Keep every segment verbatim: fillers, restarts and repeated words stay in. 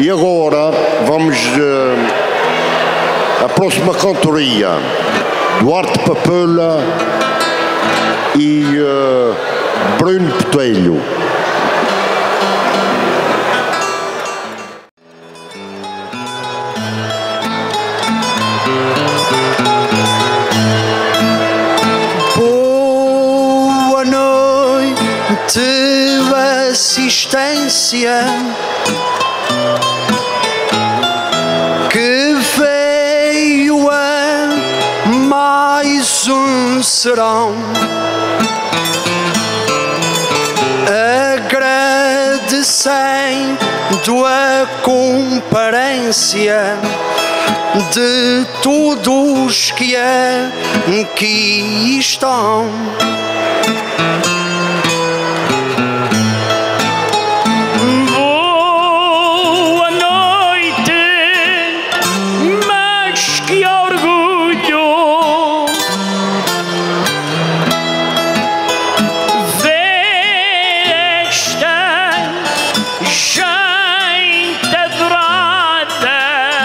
E agora vamos uh, a próxima cantoria, Duarte Papela e uh, Bruno Botelho. Boa noite, assistência, que veio a mais um serão. Agradecendo a comparência de todos que aqui estão. Boa noite, mas que orgulho ver esta gente adorada,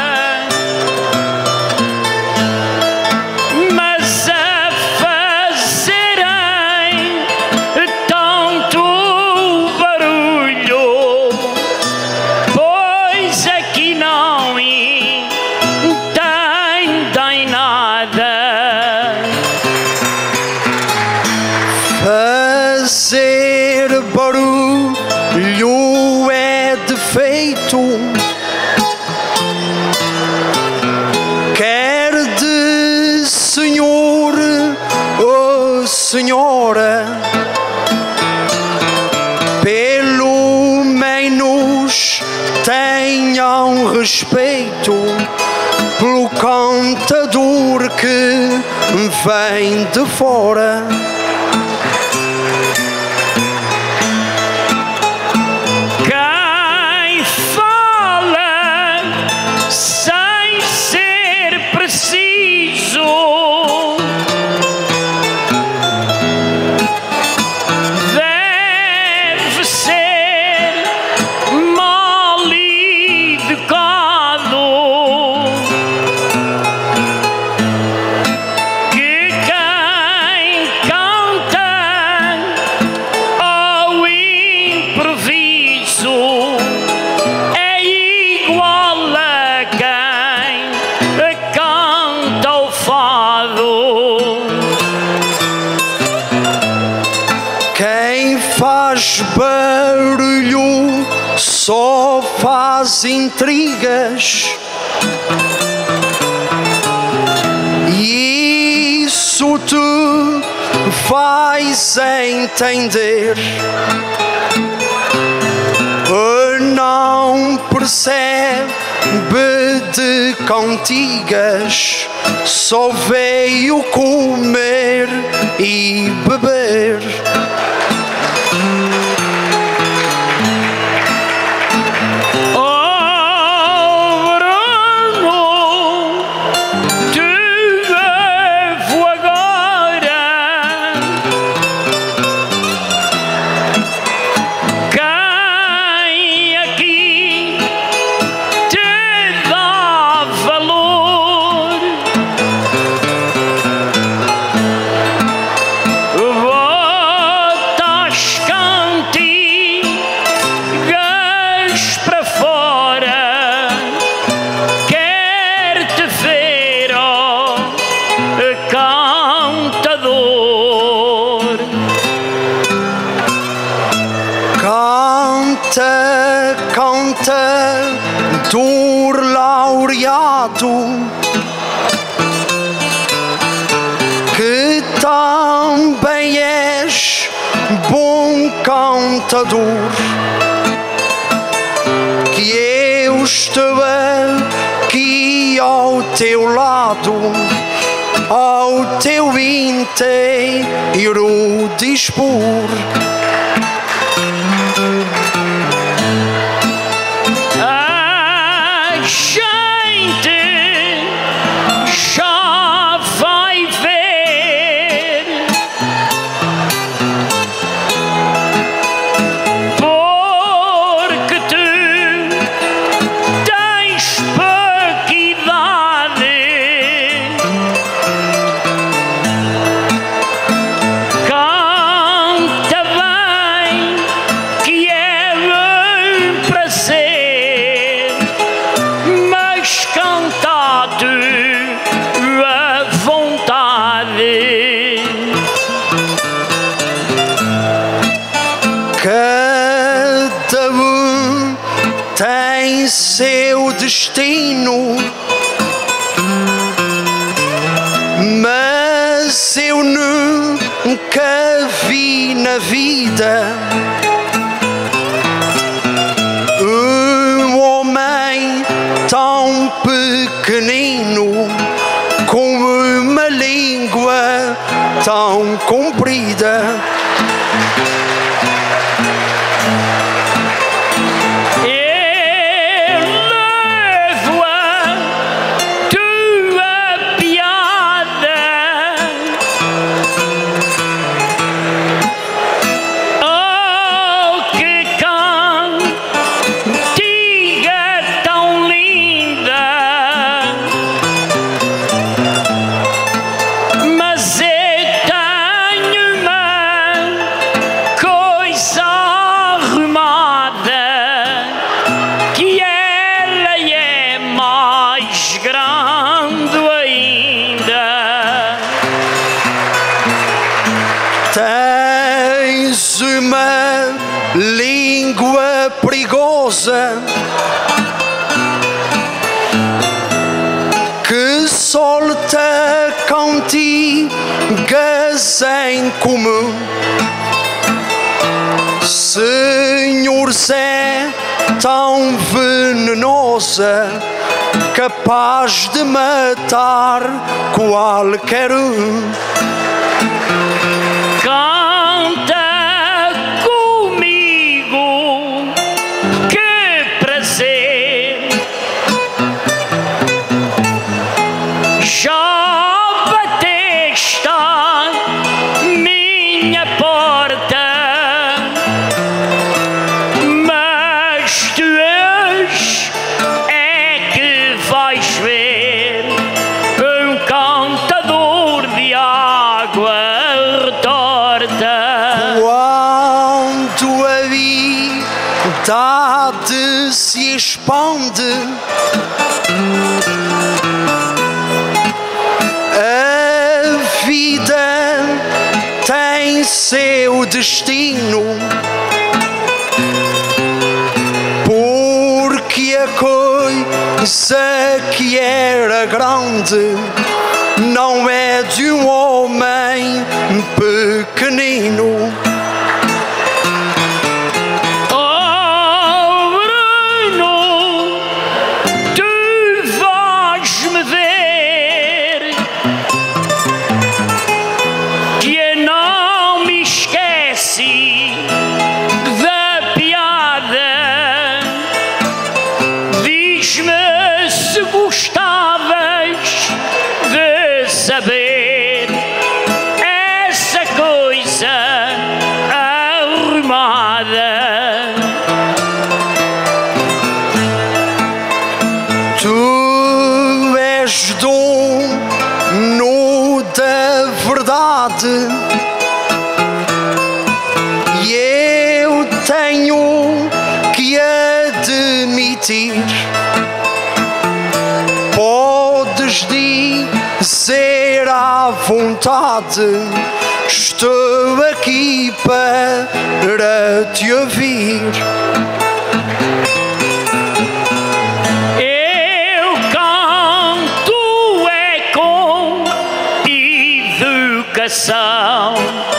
mas a fazerem tanto barulho, pois aqui não entendem nada. Fazer barulho é defeito, quer de senhor ou senhora, pelo menos tenham respeito pelo cantador que vem de fora. Quem fala sem ser preciso deve ser mal educado. Que quem canta ao improviso é igual a quem canta o fado. Quem faz barulho só faz intrigas, e isso tu faz entender. Não percebe de cantigas, só veio comer e beber. Oh, Bruno, te levo agora. Quem aqui te dá valor? Botas cantigas para fora, quer-te ver, ó cantador. Canta, canta, dor laureado, que também és bom cantador, que eu estou aqui ao teu lado, ao teu inteiro dispor. A gente já vai ver, porque tu seu destino, mas eu nunca vi na vida um homem tão pequenino com uma língua tão comprida. Tens uma língua perigosa que solta cantigas em comum. Senhor Zé, tão venenosa, capaz de matar qualquer um. Canta comigo, que prazer. Já bateste à minha porta, mas tu hoje é que vais ver um cantador de água. Quando a idade se expande, a vida tem seu destino, porque a coisa que era grande não é de um homem pequenino. Oh, Bruno, tu vais-me ver que eu não me esqueci da piada. Diz-me se gostavas de saber essa coisa arrumada. Tu és dono da verdade e eu tenho que admitir. Podes dizer à vontade, estou aqui para te ouvir. Eu canto é com educação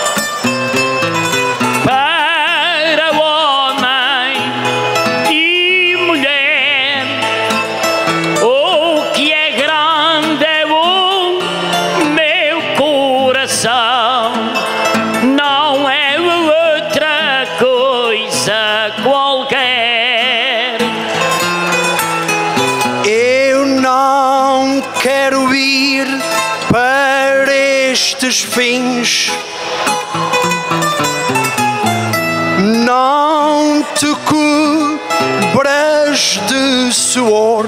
para homem e mulher. O que é grande é o meu coração, não é outra coisa qualquer. Eu não quero ir para estes fins, não te cobras de suor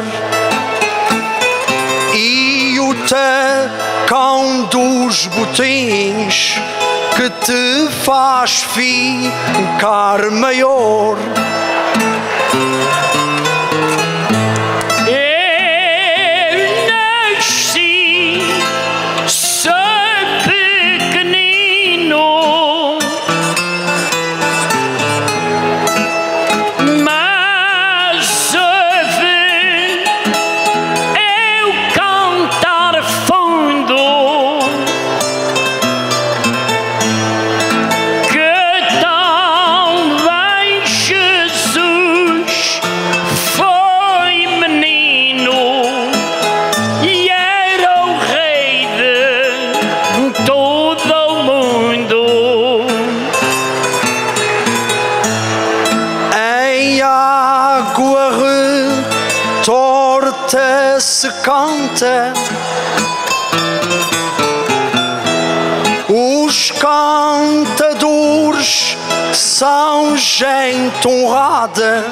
e o tacão dos botins que te faz ficar maior. Mas a canta. Os cantadores são gente honrada,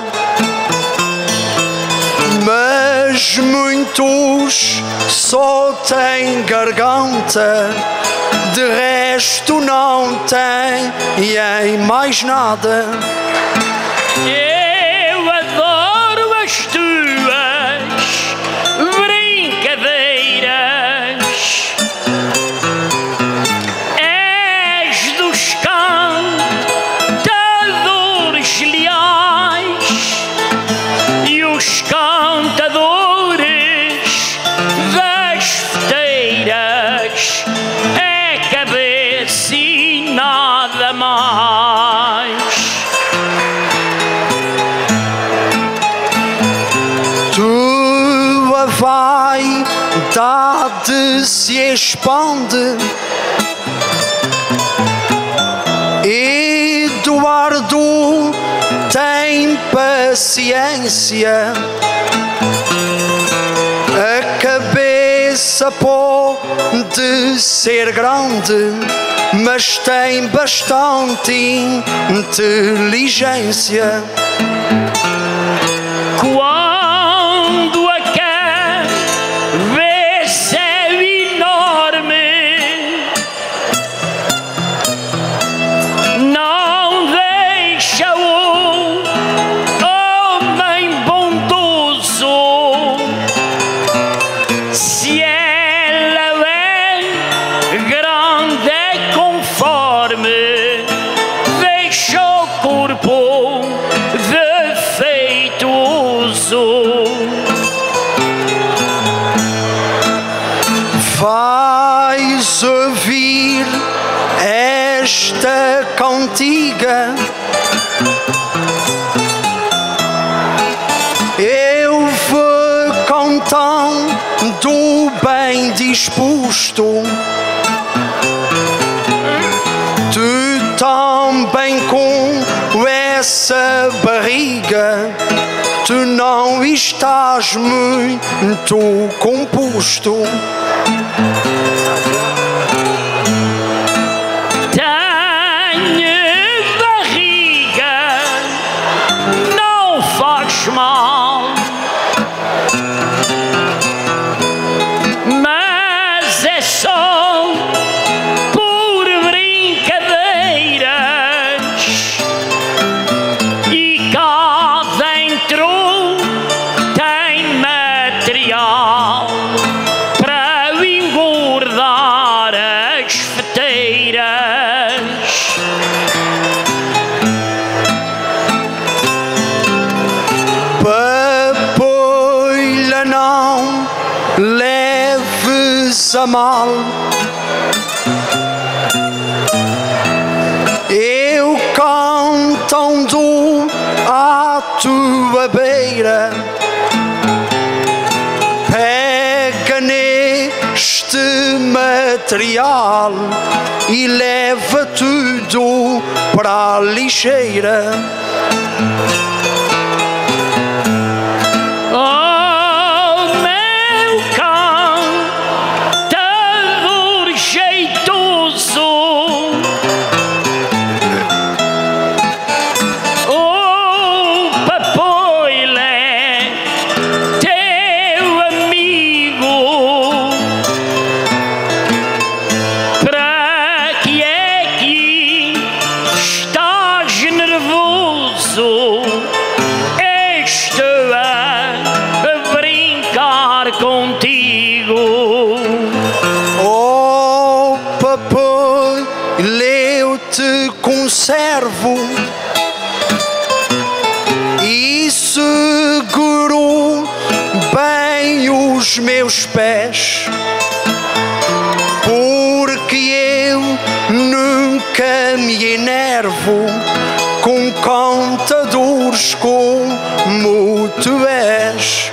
mas muitos só têm garganta, de resto não têm mais nada. Eu adoro as tuas brincadeiras, és dos cantadores leais, e os cantadores das festeiras é cabeça e nada mais. Tua vaidade se expande, Eduardo tem paciência. A cabeça pode ser grande, mas tem bastante inteligência. Quando a cabeça é enorme, não deixa o homem bondoso. Se ela é grande, é conforme, deixa o corpo defeituoso. Vais ouvir esta cantiga, eu vou cantando bem disposto. Tu também com essa barriga, tu não estás muito composto. Tenho barriga, não faz mal, mas é só por brincadeiras, e cá dentro tem material para engordar as feteiras. Papoila, não leves a mal, eu cantando à tua beira, pega neste material e leva tudo para a lixeira. Oh, meu cantador jeitoso, oh, Papoile, teu amigo, para que é que estás nervoso? Estou a brincar contigo. Oh, papai, eu te conservo e seguro bem os meus pés, porque eu nunca me enervo com cantadores como tu és.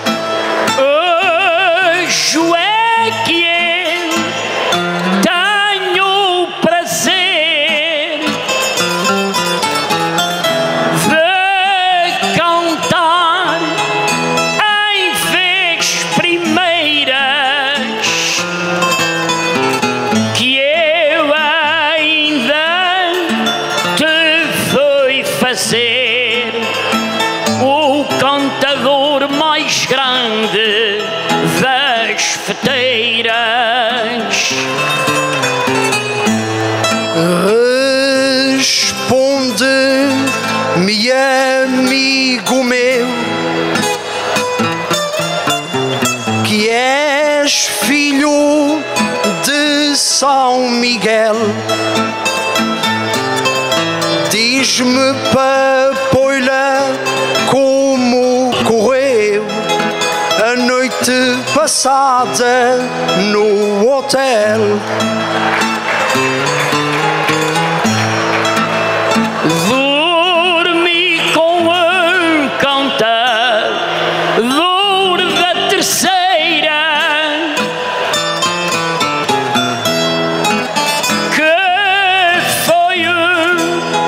Hoje é que eu tenho o prazer de cantar em vez primeira São Miguel. Diz-me, papoila, como correu a noite passada no hotel. Dormi com um cantador da terceira, que foi um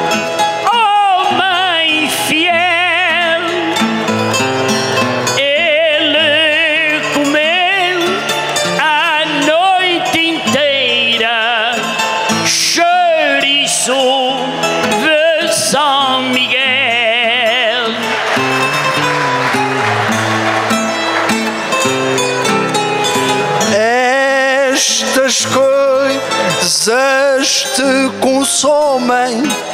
homem fiel. Ele comeu a noite inteira chouriço de São Miguel. Estas coisas te consomem.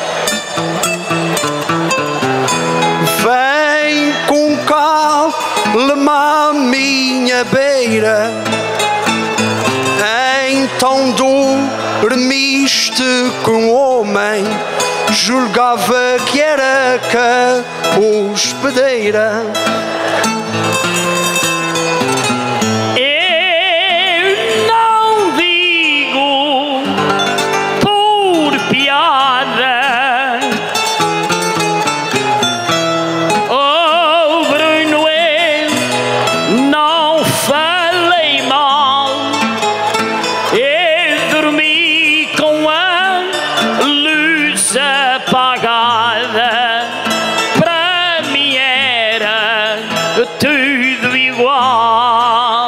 Vem com calma à minha beira. Então dormiste com o homem, julgava que era cá hospedeira. Eu não digo por piada, oh Bruno, eu não falei mal. Eu dormi com a luz apagada, para mim era tudo igual.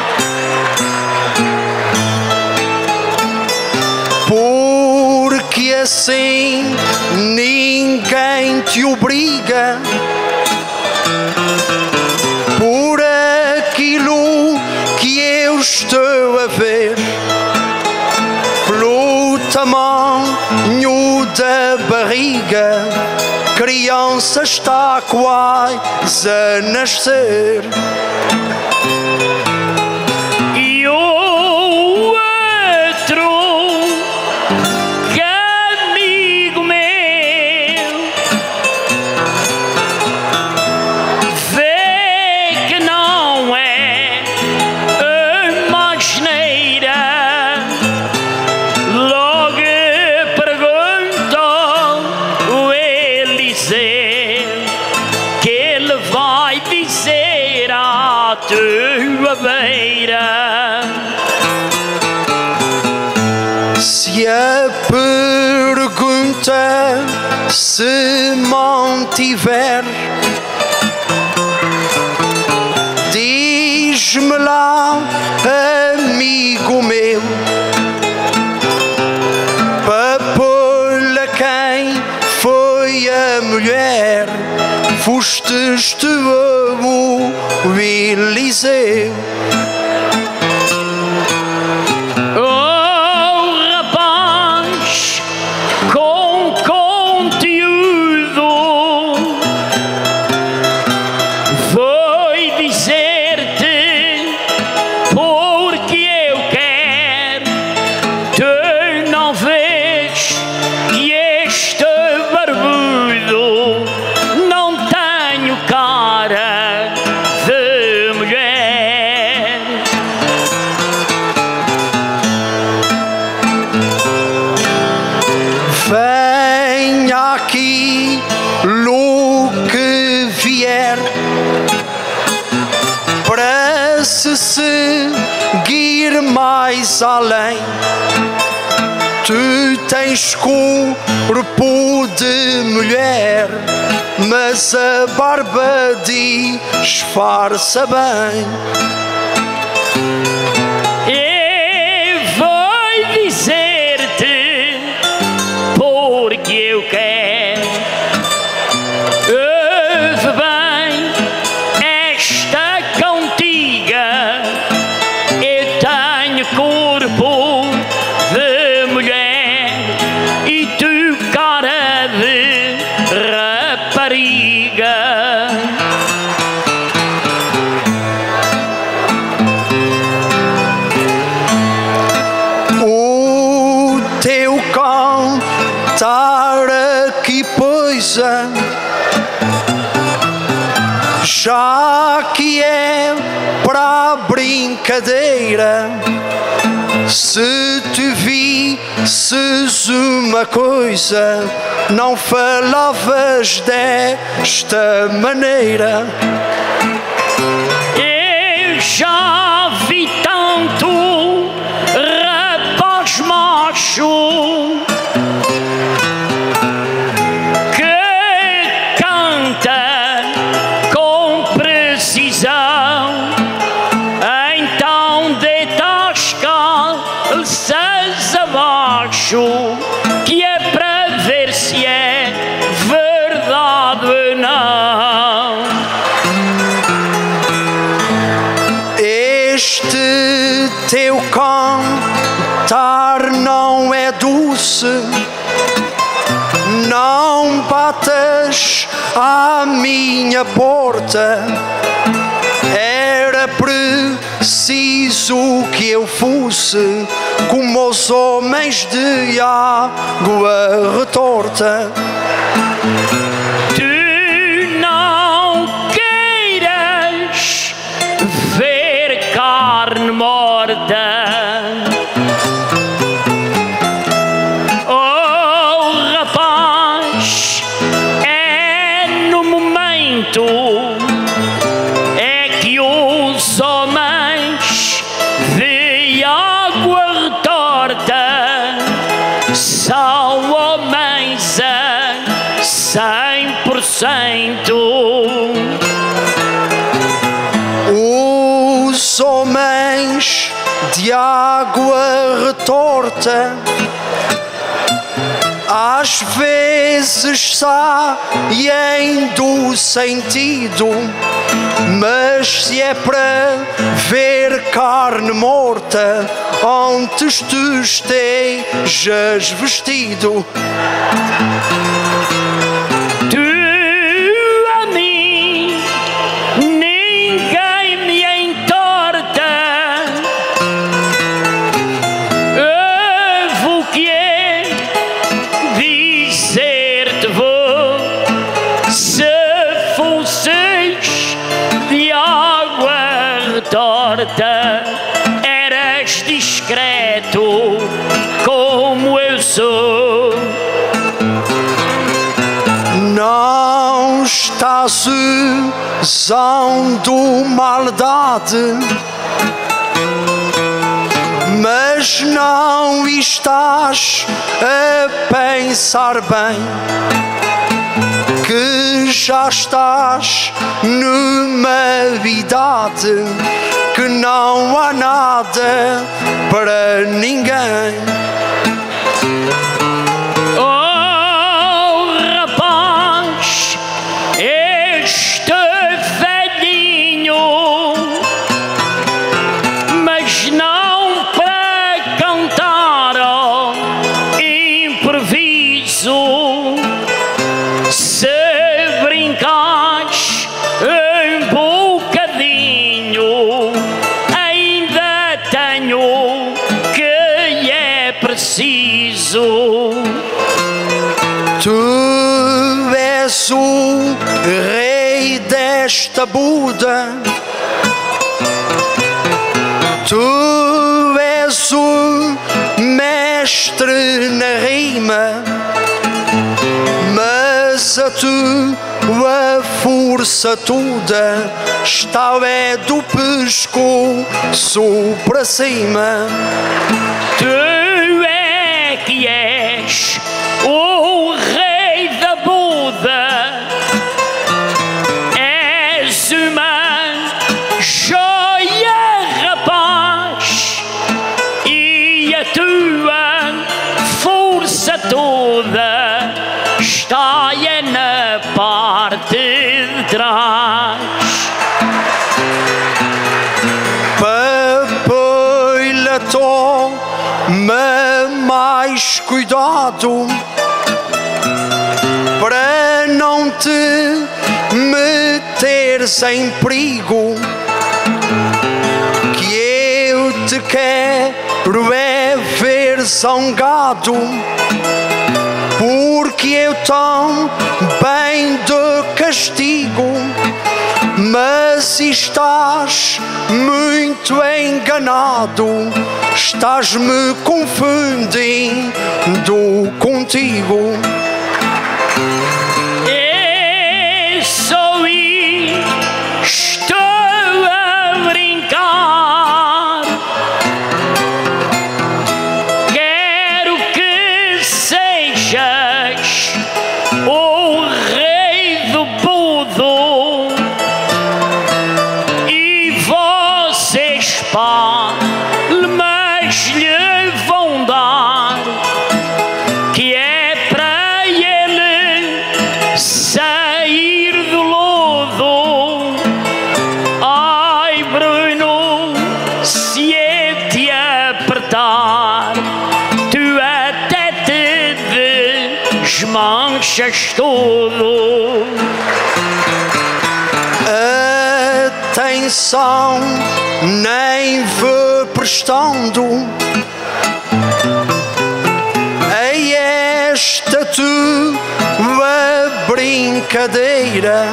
Porque assim ninguém te obriga por aquilo que eu estou a ver, pelo tamanho da barriga, criança está quase a nascer. E o outro que amigo meu vê que não é uma asneira, logo perguntou o Eliseu, que ele vai dizer à tua beira. Se a pergunta se mantiver, diz-me lá, amigo meu, papoula, quem foi a mulher? Fostes tu ou o Eliseu? Oh, rapaz com conteúdo, vou dizer-te porque eu quero. Tu não vês que este barbudo não tenho cara de mulher. Venha aqui, lo que vier, para se seguir mais além. Tu tens corpo de mulher, mas a barba disfarça bem. Eu vou dizer-te porque eu quero. Ouve bem esta cantiga. Eu tenho corpo de mulher e tu cara de rapariga. estar aqui, pois é, já que é para a brincadeira. Se te visses uma coisa, não falavas desta maneira. Eu já vi tanto rapaz macho que canta com precisão, então deitas calças abaixo, que é para ver se é verdade ou não. Este teu cantar não é doce, não batas à minha porta. Era preciso que eu fosse como os homens de água retorta. Tu não queiras ver carne morta. Oh, rapaz, é no momento é que os homens de água retorta são homens a cem por cento. Os homens de água retorta às vezes saem do sentido, mas se é para ver carne morta, antes tu estejas vestido. Torta, eras discreto como eu sou. Não estás usando maldade, mas não estás a pensar bem, que já estás numa idade que não há nada para ninguém. Oh, rapaz, este velhinho, mas não para cantar ao improviso. Se brincas um bocadinho, ainda tenho que é preciso. Tu és o rei desta Buda, tu és o mestre na rima, mas a tua força toda está é do pescoço para cima. Tu é que és o rei da Buda, és uma joia, rapaz, e a tua força toda está é na parte de trás. Papoila, toma mais cuidado para não te meteres em perigo, que eu te quero é ver zangado porque eu tão bem de castigo, mas estás muito enganado, estás-me confundindo contigo. Eu sou estou a brincar, quero que sejas o rei do Budo e vocês pá, mas lhe vão dar, que é para ele sair do lodo. Ai, Bruno, se é te apertar, tu até te desmanchas todo. Atenção, nem vê prestando a esta tua brincadeira,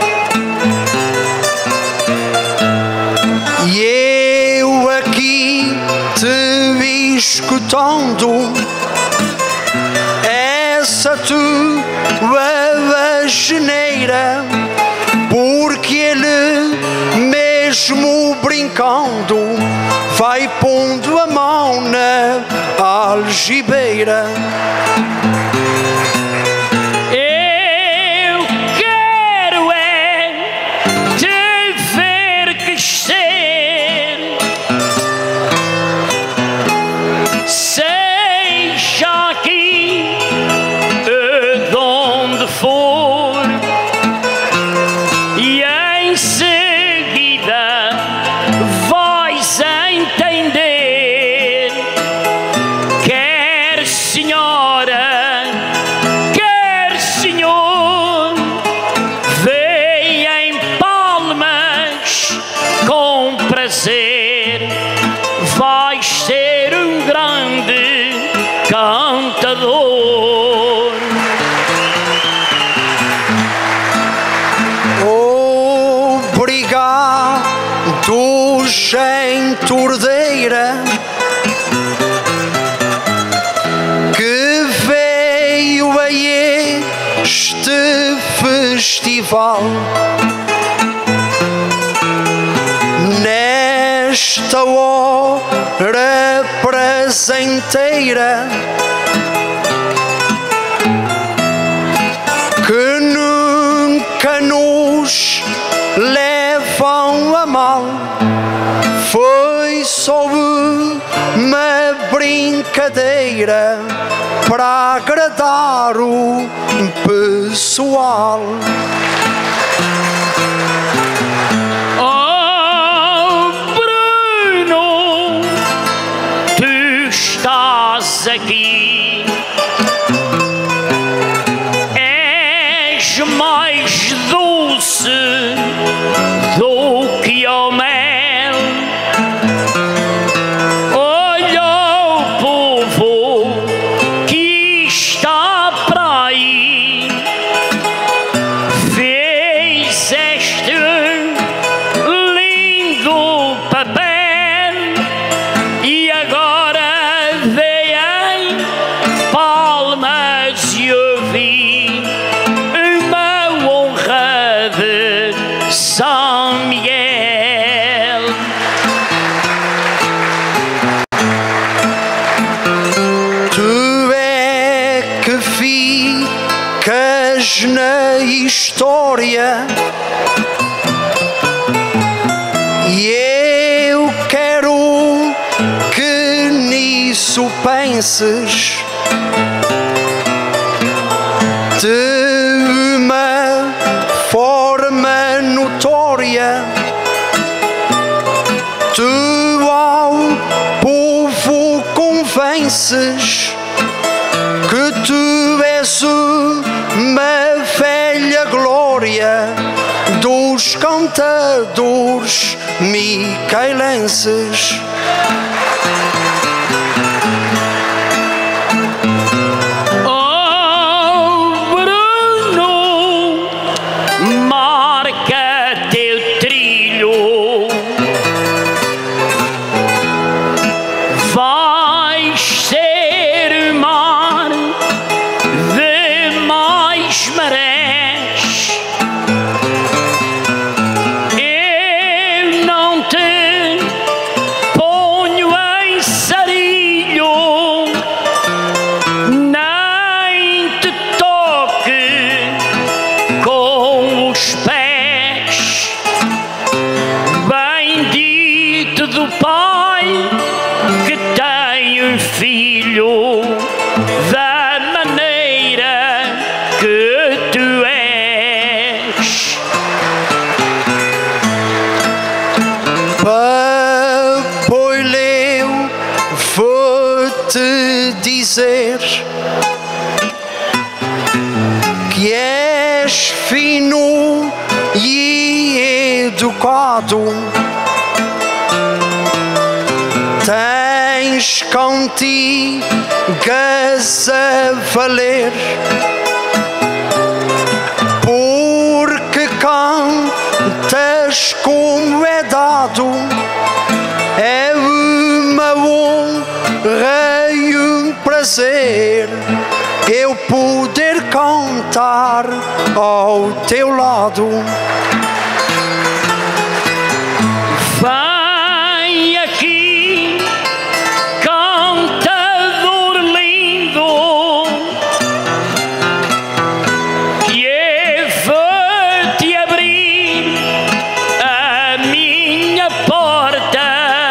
e eu aqui te escutando essa tua geneira, porque ele mesmo brincando vai pondo a mão na algibeira. Eu quero é te ver crescer, seja aqui de onde for, e em seguida vais entender, quer senhora, quer senhor, vem em palmas com prazer, vais ser um grande cantador. Obrigado, gentordeira, que veio a este festival. Nesta hora presenteira, que nunca nos levam a mal, foi só uma brincadeira para agradar o pessoal. Oh, Bruno, tu estás aqui, és mais doce do que o mel. Olha o povo que está para aí, fez este lindo papel e agora vem palmas e ouvi uma honra de São Miguel. Tu é que ficas na história e eu quero que nisso penses, de uma forma notória. Tu ao povo convences que tu és uma velha glória dos cantadores micaelenses. Oh, dizer que és fino e educado. Tens cantigas a valer, porque cantas como é dado. É uma honra e um prazer eu poder cantar ao teu lado. Vem aqui, cantador lindo, que eu vou-te abrir a minha porta.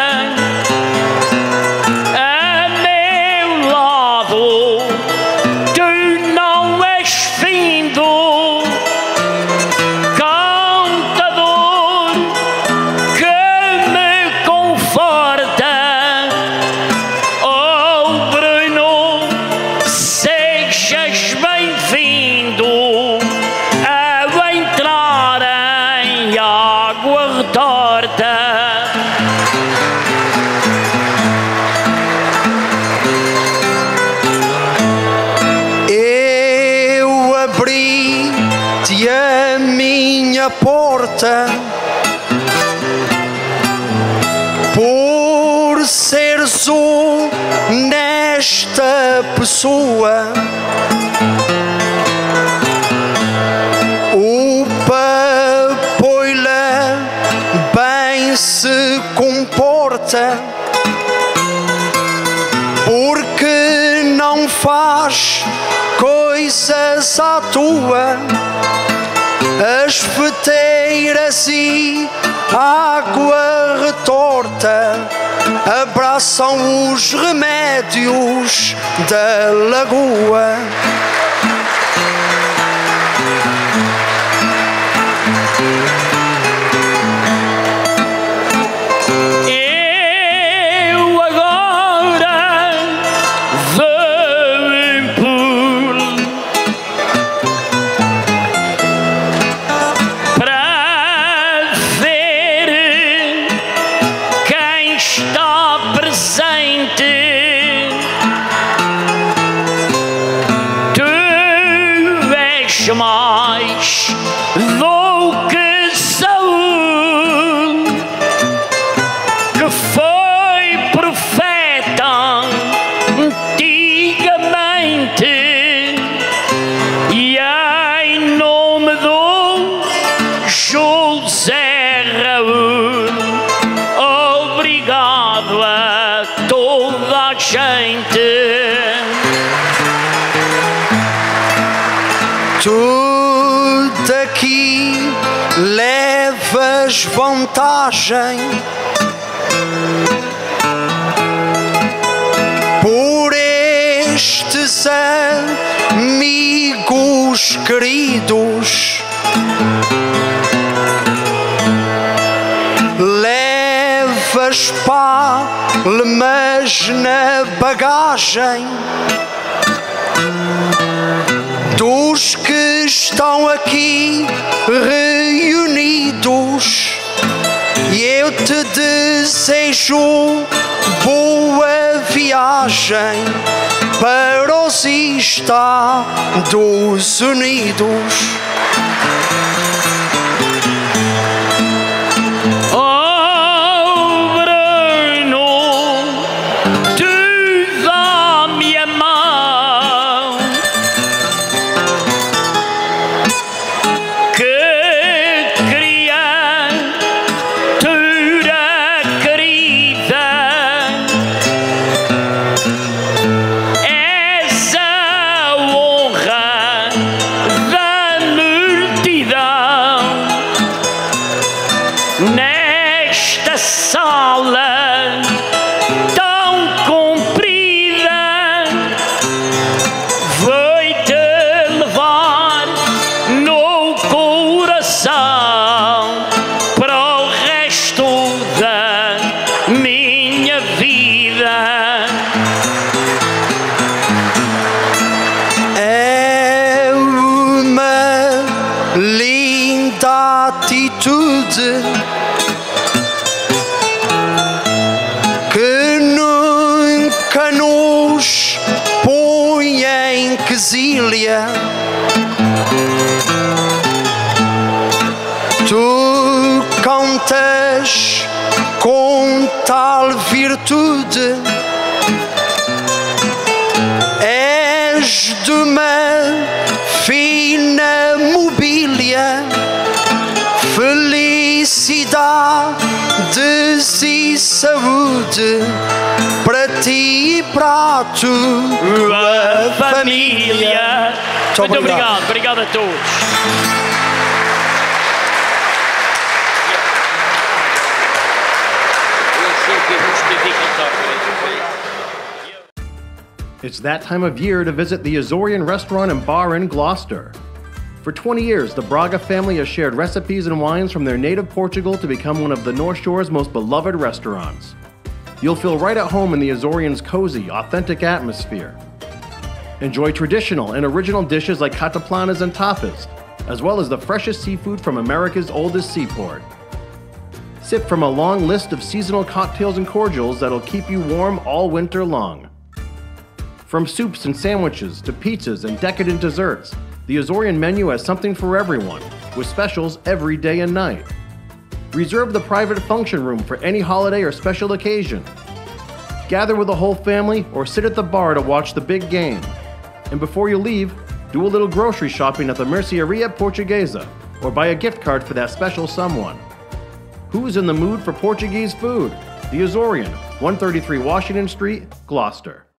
A meu lado tu não és findo, cantador que me conforta. Oh Bruno, sejas bem-vindo ao entrar em água retorta. Eu abri-te a minha porta por seres honesta pessoa. O papoila bem se comporta, porque não faz coisas à toa. As feteiras e a água retorta abraçam os remédios da lagoa. Eu agora vou impor para ver quem está presente. Tu és mais do que Saúl, que foi profeta antigamente, e em nome do José Raul, obrigado a toda a gente. Tu daqui levas vantagem por estes amigos queridos. Levas palmas na bagagem dos que estão aqui reunidos, e eu te desejo boa viagem para os Estados Unidos. Oh Bruno, tu dá-me a mão, que criatura querida, és a honra da multidão. quesilha. Tu contas com tal virtude, és de uma fina mobília, felicidades e saúde para ti e para a tua família. Muito Muito obrigado. obrigado, obrigado a todos. It's that time of year to visit the Azorian Restaurant and Bar in Gloucester. For twenty years, the Braga family has shared recipes and wines from their native Portugal to become one of the North Shore's most beloved restaurants. You'll feel right at home in the Azorian's cozy, authentic atmosphere. Enjoy traditional and original dishes like cataplanas and tapas, as well as the freshest seafood from America's oldest seaport. Sip from a long list of seasonal cocktails and cordials that'll keep you warm all winter long. From soups and sandwiches to pizzas and decadent desserts, the Azorian menu has something for everyone, with specials every day and night. Reserve the private function room for any holiday or special occasion. Gather with the whole family or sit at the bar to watch the big game. And before you leave, do a little grocery shopping at the Mercearia Portuguesa or buy a gift card for that special someone. Who's in the mood for Portuguese food? The Azorian, one thirty-three Washington Street, Gloucester.